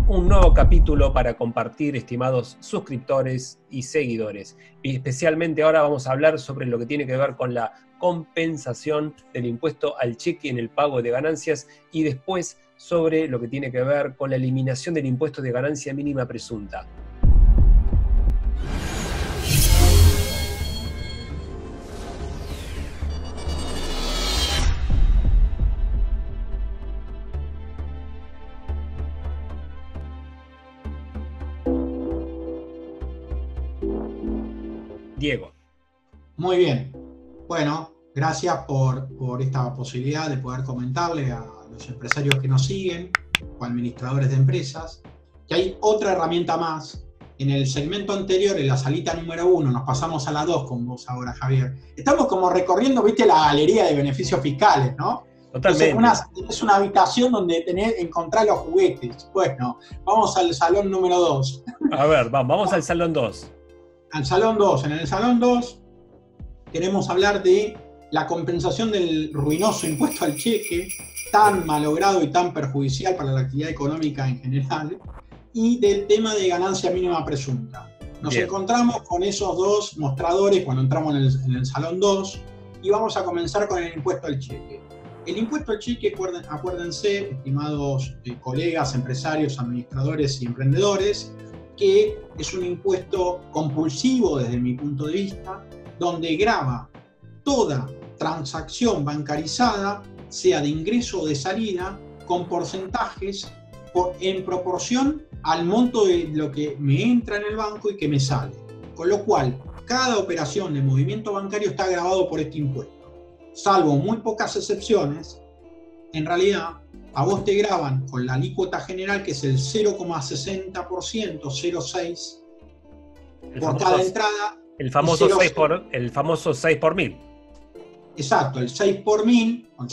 Un nuevo capítulo para compartir, estimados suscriptores y seguidores. Y especialmente ahora vamos a hablar sobre lo que tiene que ver con la compensación del impuesto al cheque en el pago de ganancias y después sobre lo que tiene que ver con la eliminación del impuesto de ganancia mínima presunta. Diego. Muy bien. Bueno, gracias por esta posibilidad de poder comentarle a los empresarios que nos siguen o administradores de empresas que hay otra herramienta más. En el segmento anterior, en la salita número 1, nos pasamos a la 2 con vos ahora, Javier. Estamos como recorriendo, viste, la galería de beneficios fiscales, ¿no? Totalmente. Entonces, es una habitación donde encontrar los juguetes. Bueno, vamos al salón número 2. A ver, vamos al salón 2. Al salón 2. En el salón 2 queremos hablar de la compensación del ruinoso impuesto al cheque, tan malogrado y tan perjudicial para la actividad económica en general, y del tema de ganancia mínima presunta. Nos encontramos con esos dos mostradores cuando entramos en el salón 2 y vamos a comenzar con el impuesto al cheque. El impuesto al cheque, acuérdense, estimados colegas, empresarios, administradores y emprendedores, que es un impuesto compulsivo desde mi punto de vista, donde grava toda transacción bancarizada, sea de ingreso o de salida, con porcentajes en proporción al monto de lo que me entra en el banco y que me sale. Con lo cual, cada operación de movimiento bancario está gravado por este impuesto. Salvo muy pocas excepciones, en realidad a vos te graban con la alícuota general, que es el 0,60%, 0,6 por cada entrada. El famoso 6 por mil. Exacto, el 6 por mil, o el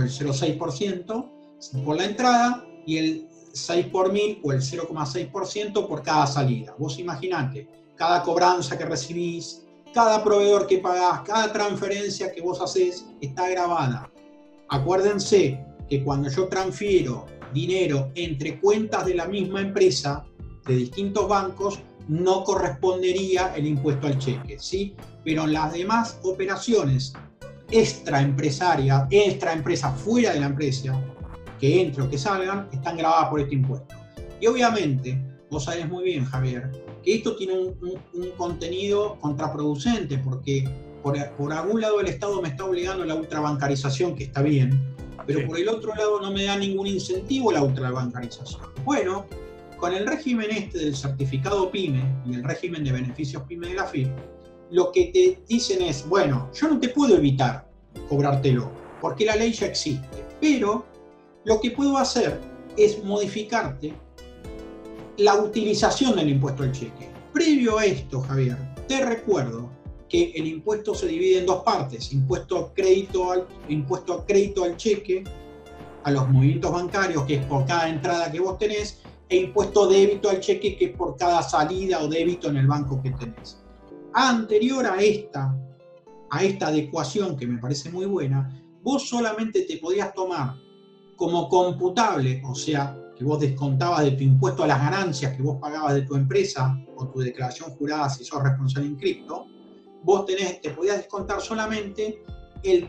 0,6% por la entrada, y el 6 por mil o el 0,6% por cada salida. Vos imaginate, cada cobranza que recibís, cada proveedor que pagás, cada transferencia que vos hacés está grabada. Acuérdense que cuando yo transfiero dinero entre cuentas de la misma empresa, de distintos bancos, no correspondería el impuesto al cheque, ¿sí? Pero en las demás operaciones extraempresa, fuera de la empresa, que entre o que salgan, están grabadas por este impuesto. Y obviamente, vos sabés muy bien, Javier, que esto tiene un contenido contraproducente, porque por algún lado el Estado me está obligando a la ultrabancarización, que está bien, pero por el otro lado no me da ningún incentivo la ultrabancarización. Bueno, con el régimen del certificado PYME y el régimen de beneficios PYME de la AFIP, lo que te dicen es, bueno, yo no te puedo evitar cobrártelo, porque la ley ya existe, pero lo que puedo hacer es modificarte la utilización del impuesto al cheque. Previo a esto, Javier, te recuerdo que el impuesto se divide en dos partes: impuesto a crédito al cheque, a los movimientos bancarios, que es por cada entrada que vos tenés, e impuesto débito al cheque, que es por cada salida o débito en el banco que tenés. Anterior a esta adecuación, que me parece muy buena, vos solamente te podías tomar como computable, o sea, que vos descontabas de tu impuesto a las ganancias que vos pagabas de tu empresa o tu declaración jurada si sos responsable inscripto, vos te podías descontar solamente el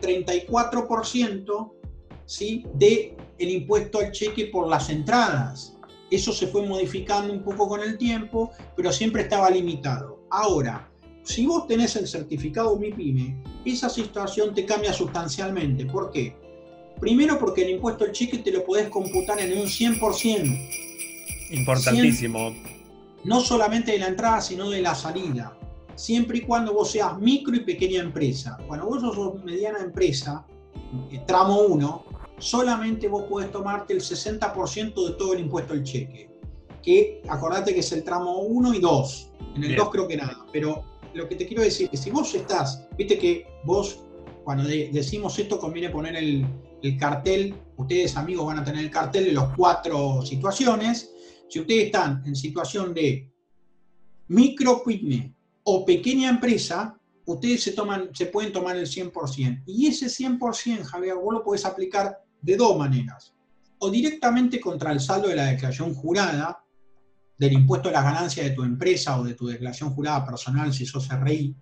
34%, ¿sí?, del impuesto al cheque por las entradas. Eso se fue modificando un poco con el tiempo, pero siempre estaba limitado. Ahora, si vos tenés el certificado MIPYME, esa situación te cambia sustancialmente. ¿Por qué? Primero, porque el impuesto al cheque te lo podés computar en un 100%. Importantísimo. No solamente de la entrada, sino de la salida. Siempre y cuando vos seas micro y pequeña empresa. Cuando vos sos mediana empresa, tramo 1, solamente vos podés tomarte el 60% de todo el impuesto al cheque. Que acordate que es el tramo 1 y 2. En el 2 creo que nada. Pero lo que te quiero decir es que si vos estás, viste que vos, cuando decimos esto, conviene poner el cartel. Ustedes, amigos, van a tener el cartel de las 4 situaciones. Si ustedes están en situación de micro, pyme o pequeña empresa, ustedes se pueden tomar el 100%. Y ese 100%, Javier, vos lo podés aplicar de dos maneras. O directamente contra el saldo de la declaración jurada, del impuesto a las ganancias de tu empresa o de tu declaración jurada personal si sos RI.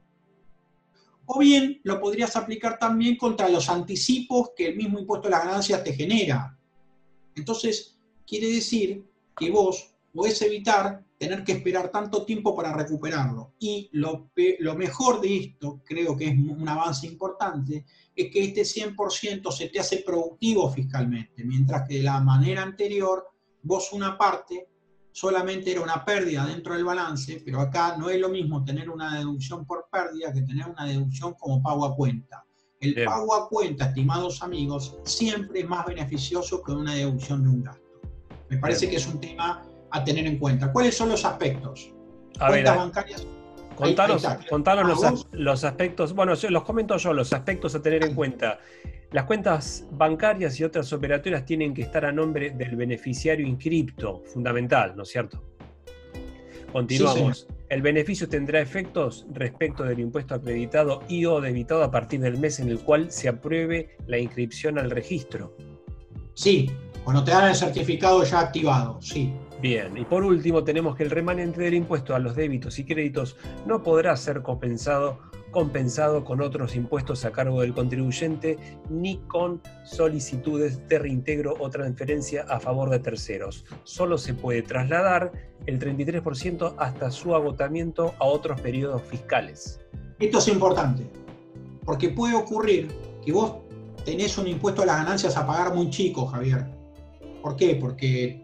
O bien lo podrías aplicar también contra los anticipos que el mismo impuesto a las ganancias te genera. Entonces, quiere decir que vos podés evitar tener que esperar tanto tiempo para recuperarlo. Y lo mejor de esto, creo que es un avance importante, es que este 100% se te hace productivo fiscalmente, mientras que de la manera anterior, vos una parte solamente era una pérdida dentro del balance, pero acá no es lo mismo tener una deducción por pérdida que tener una deducción como pago a cuenta. El Bien. pago a cuenta, estimados amigos, siempre es más beneficioso que una deducción de un gasto. Me parece que es un tema a tener en cuenta. ¿Cuáles son los aspectos? Cuentas bancarias. Contanos los aspectos, bueno, los comento yo, los aspectos a tener en cuenta. Las cuentas bancarias y otras operatorias tienen que estar a nombre del beneficiario inscripto, fundamental, ¿no es cierto? Continuamos. Sí, el beneficio tendrá efectos respecto del impuesto acreditado y o debitado a partir del mes en el cual se apruebe la inscripción al registro. Sí, cuando te dan el certificado ya activado, sí. Bien, y por último tenemos que el remanente del impuesto a los débitos y créditos no podrá ser compensado con otros impuestos a cargo del contribuyente ni con solicitudes de reintegro o transferencia a favor de terceros. Solo se puede trasladar el 33% hasta su agotamiento a otros periodos fiscales. Esto es importante, porque puede ocurrir que vos tenés un impuesto a las ganancias a pagar muy chico, Javier. ¿Por qué? Porque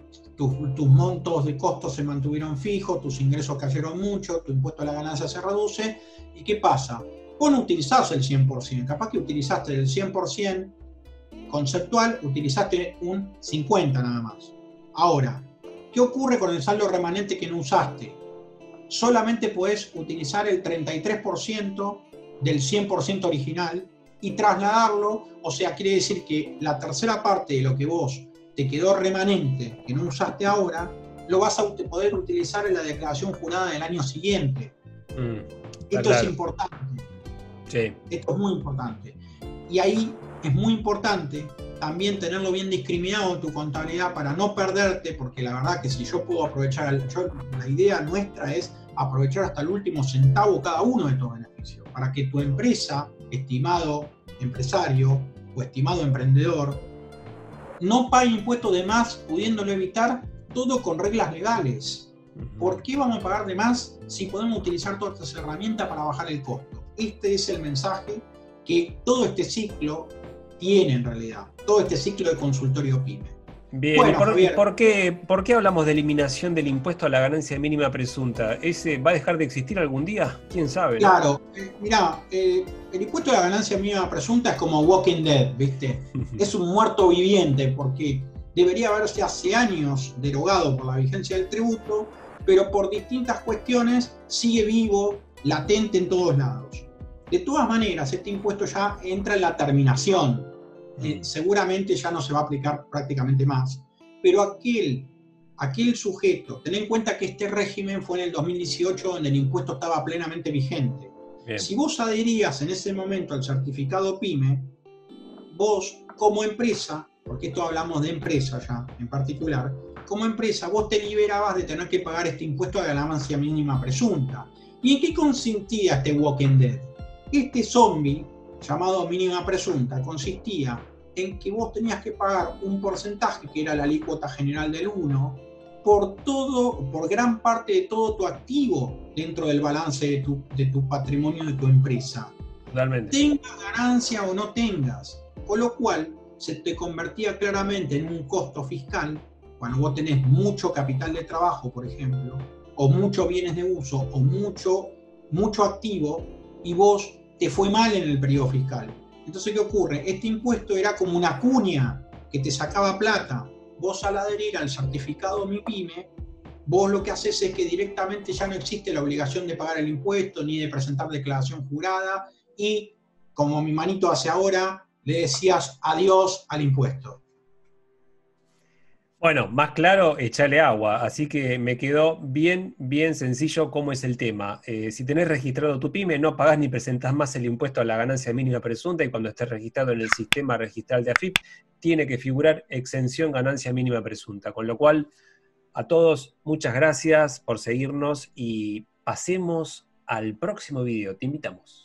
tus montos de costos se mantuvieron fijos, tus ingresos cayeron mucho, tu impuesto a la ganancia se reduce. ¿Y qué pasa? Vos no utilizás el 100%, capaz que utilizaste el 100% conceptual, utilizaste un 50% nada más. Ahora, ¿qué ocurre con el saldo remanente que no usaste? Solamente podés utilizar el 33% del 100% original y trasladarlo, o sea, quiere decir que la tercera parte de lo que vos te quedó remanente, que no usaste ahora, lo vas a poder utilizar en la declaración jurada del año siguiente. Esto es importante. Sí. Esto es muy importante. Y ahí es muy importante también tenerlo bien discriminado en tu contabilidad para no perderte, porque la verdad que si yo puedo aprovechar, la idea nuestra es aprovechar hasta el último centavo cada uno de estos beneficios, para que tu empresa, estimado empresario o estimado emprendedor, no pague impuestos de más, pudiéndolo evitar, todo con reglas legales. ¿Por qué vamos a pagar de más si podemos utilizar todas estas herramientas para bajar el costo? Este es el mensaje que todo este ciclo tiene en realidad, todo este ciclo de consultorio PYME. Bien, bueno, ¿por qué hablamos de eliminación del impuesto a la ganancia mínima presunta? ¿Ese va a dejar de existir algún día? ¿Quién sabe? Claro, mirá, el impuesto a la ganancia mínima presunta es como Walking Dead, ¿viste? Es un muerto viviente porque debería haberse hace años derogado por la vigencia del tributo, pero por distintas cuestiones sigue vivo, latente en todos lados. De todas maneras, este impuesto ya entra en la terminación. Seguramente ya no se va a aplicar prácticamente más, pero aquel sujeto, ten en cuenta que este régimen fue en el 2018 donde el impuesto estaba plenamente vigente. Bien. Si vos adherías en ese momento al certificado PYME, vos como empresa, porque esto hablamos de empresa ya en particular, como empresa vos te liberabas de tener que pagar este impuesto a la ganancia mínima presunta. ¿Y en qué consistía este Walking Dead? Este zombie llamado mínima presunta, consistía en que vos tenías que pagar un porcentaje, que era la alícuota general del 1, por gran parte de todo tu activo dentro del balance de tu patrimonio de tu empresa. Totalmente. Tengas ganancia o no tengas. Con lo cual, se te convertía claramente en un costo fiscal, cuando vos tenés mucho capital de trabajo, por ejemplo, o muchos bienes de uso, o mucho activo, y vos te fue mal en el periodo fiscal. Entonces, ¿qué ocurre? Este impuesto era como una cuña que te sacaba plata. Vos al adherir al certificado MIPYME, vos lo que haces es que directamente ya no existe la obligación de pagar el impuesto ni de presentar declaración jurada y, como mi manito hace ahora, le decías adiós al impuesto. Bueno, más claro, echale agua, así que me quedó bien sencillo cómo es el tema. Si tenés registrado tu PYME, no pagás ni presentás más el impuesto a la ganancia mínima presunta y cuando estés registrado en el sistema registral de AFIP, tiene que figurar exención ganancia mínima presunta, con lo cual A todos, muchas gracias por seguirnos y pasemos al próximo video. Te invitamos.